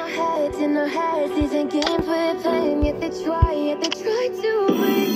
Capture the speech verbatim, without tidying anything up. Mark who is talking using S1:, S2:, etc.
S1: heads, in our heads. These ain't games we're playing. Yet they try, yet they try to breathe.